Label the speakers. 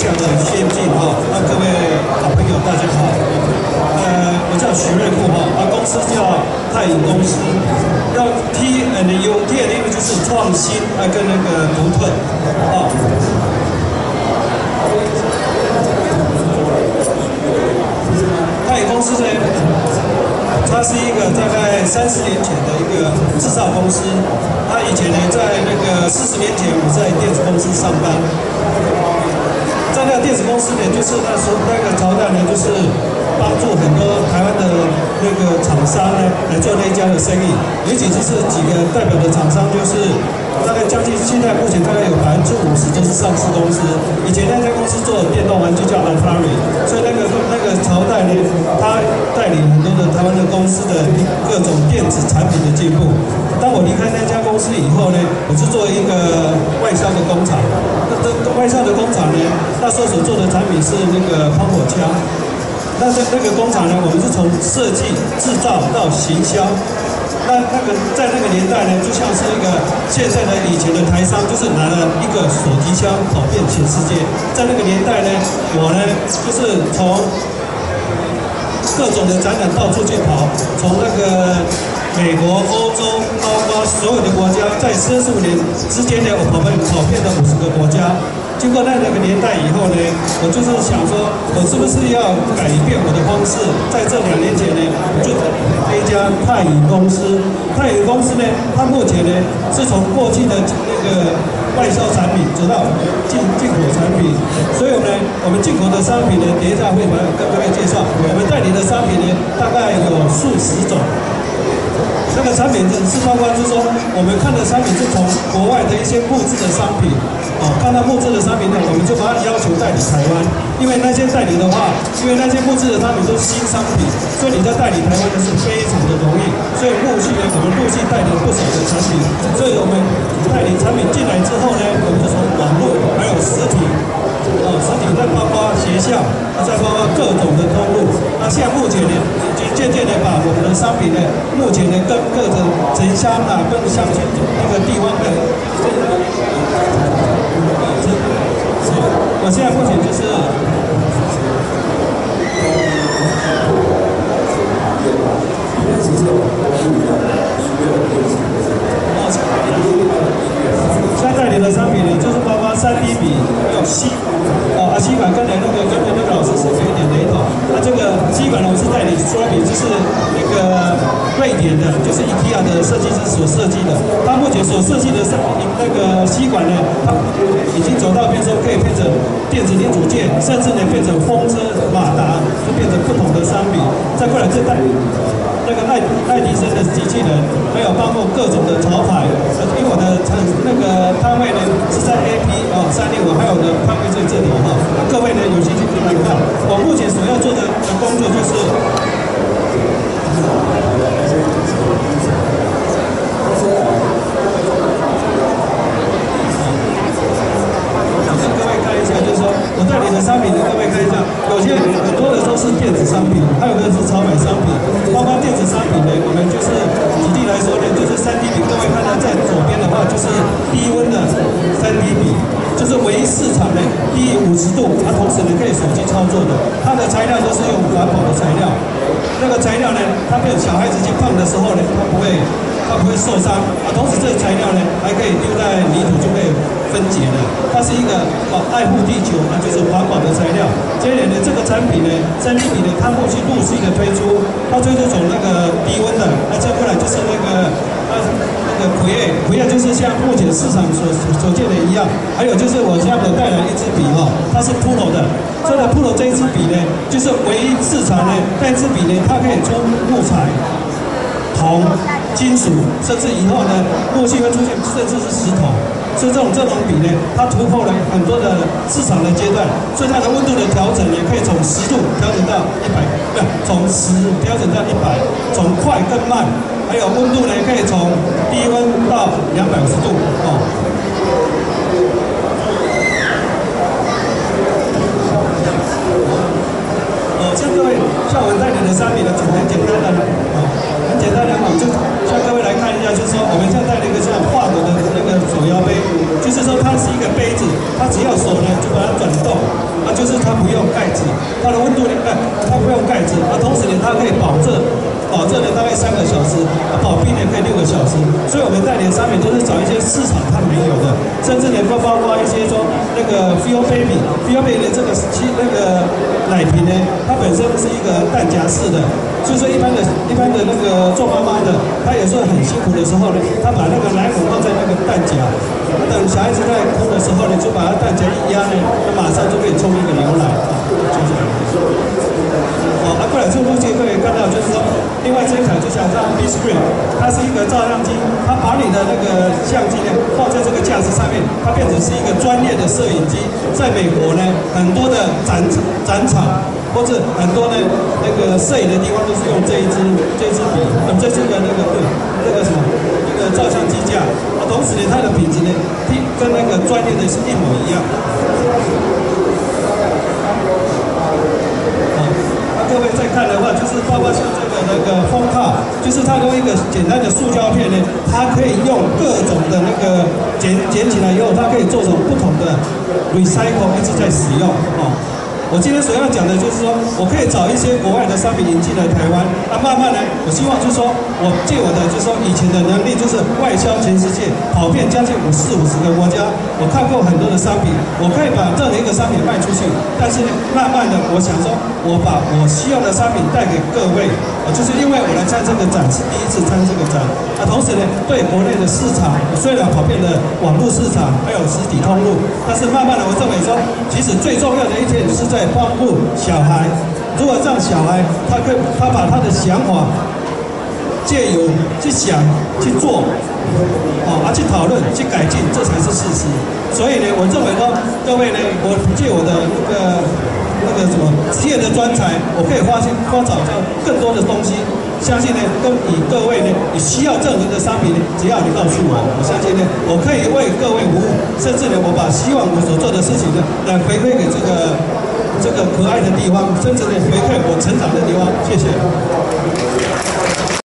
Speaker 1: 常的先进哈。那各位好朋友大家好，我叫许瑞富哈，公司叫泰影公司，要 T&U 就是创新，跟那个独特啊。泰影公司呢，它是一个大概30年前的一个制造公司。它以前呢，在那个40年前，我在电子公司上班。在那个电子公司呢，就是那时候那个朝代呢，就是帮助很多台湾的那个厂商呢来做那一家的生意，尤其就是几个代表的厂商，就是大概将近现在目前大概有50%都是上市公司。以前那家公司做电动玩具叫 Atari， 所以那个朝代呢，他带领很多的台湾的公司的各种电子产品的进步。当我离开那家公司以后呢，我是做一个外销的工厂。外销的工厂呢，那时候所做的产品是那个喷火枪。那个工厂呢，我们是从设计、制造到行销。在那个年代呢，就像是一个现在的以前的台商，就是拿了一个手提箱跑遍全世界。在那个年代呢，我呢就是从各种的展览到处去跑，从那个美国、欧洲，包括所有的国家，在15年之间呢，我跑遍了50个国家。经过那个年代以后呢，我就是想说，我是不是要改变我的方式？在这2年前呢，我就那一家泰影公司。泰影公司呢，它目前呢是从过去的那个外销产品走到进口产品，所以呢，我们进口的商品呢，等一下会跟各位介绍。我们代理的商品呢，大概有数十种。那个产品是包括，就是说我们看的产品是从国外的一些木质的商品，看到木质的商品呢，我们就把它要求代理台湾，因为那些代理的话，因为那些木质的商品都是新商品，所以你在代理台湾呢是非常的容易，所以陆续呢，我们陆续代理了不少的产品，所以我们代理产品进来之后呢，我们就从网络还有实体。实体再包括学校，再包括各种的通路。那现在目前呢，就渐渐的把我们的商品呢，目前呢跟各种城乡跟乡亲那个地方的，我现在目前就是。现在代理的商品呢，就是包括3D 笔，还有吸管，刚才那个老师是有一点雷同。那这个吸管呢，我是代理说明，就是那个瑞典的，就是 IKEA 的设计师所设计的。他目前所设计的那个吸管呢，它已经走到变成可以变成电子零组件，甚至呢变成风车、马达，就变成不同的商品。再过来就代理那个爱迪生的机器人，还有包括各种的潮牌。因为我的那个摊位呢是在 AP 365，还有的摊位在这里哈。各位呢有兴趣可以来看。我目前所要做的工作就是。就是说，我代理的商品呢，各位看一下，有些很多的都是电子商品，还有的是潮牌商品。包括电子商品呢，我们就是举例来说呢，就是 3D 笔。各位看到在左边的话，就是低温的 3D 笔，就是唯一市场呢低于50度，它同时呢可以手机操作的。它的材料都是用环保的材料，那个材料呢，它被小孩子去碰的时候呢，它不会受伤同时这个材料呢，还可以丢在泥土就可以分解的。它是一个爱护地球就是环保的材料。接着呢，这个产品呢，3D 笔呢，它陆续的推出，它推出从那个低温的，再过来就是那个Create就是像目前市场所见的一样。还有就是我现在带来一支笔它是 Puro 的。这个 Puro 这一支笔呢，就是唯一市场呢，这支笔呢，它可以出木材、铜、金属，甚至以后呢，陆续会出现甚至是石头。所以这种笔呢，它突破了很多的市场的阶段，所以它的温度的调整也可以从10度调整到100，从10调整到100，从快更慢，还有温度呢可以从低温到250度像各位，像我们代理的商品呢，很简单的很简单的就像各位来看一下，就是说我们现在带了一个像法国的那个手摇杯，就是说它是一个杯子，它只要手呢就把它转动， 不用盖子，它的温度呢，它不用盖子，同时呢，它可以保证呢大概3个小时，保冰呢可以6个小时。所以我们代理的商品都是找一些市场它没有的，甚至呢包括一些说那个 Feel Baby 的这个奶瓶呢，它本身是一个弹夹式的，所以说一般的那个做妈妈的，她有时候很辛苦的时候呢，她把那个奶粉放在那个蛋夹，等小孩子在哭的时候呢，就把它蛋夹一压呢，那马上就可以冲一个牛奶，就这样。过来这部机可以看到，就是说，另外这一台就像B Screen， 它是一个照相机，它把你的那个相机呢放在这个架子上面，它变成是一个专业的摄影机。在美国呢，很多的展场或者很多呢那个摄影的地方都是用这一支笔，这是个那个什么那个照相机架，同时呢，它的品质呢跟那个专业的是一模一样。各位再看的话，就是包括像这个那个封套，就是它用一个简单的塑胶片呢，它可以用各种的那个剪起来以后，它可以做成不同的 recycle， 一直在使用我今天所要讲的就是说，我可以找一些国外的商品引进来台湾，慢慢呢，我希望就是说，我借我的就是说以前的能力，就是外销全世界，跑遍将近50个国家，我看过很多的商品，我可以把任何一个商品卖出去，但是呢，慢慢的，我想说，我把我需要的商品带给各位，就是因为我来参这个展是第一次参这个展，同时呢，对国内的市场，虽然跑遍了网络市场还有实体通路，但是慢慢的，我认为说，其实最重要的一点是在帮助小孩，如果让小孩他把他的想法借由去想去做，去讨论去改进，这才是事实。所以呢，我认为说各位呢，我借我的那个什么职业的专才，我可以发找到更多的东西。相信呢，各位呢，你需要任何的商品呢，只要你告诉我，我相信呢，我可以为各位服务，甚至呢，我把希望我所做的事情呢，来回馈给这个可爱的地方，甚至呢，回馈我成长的地方。谢谢。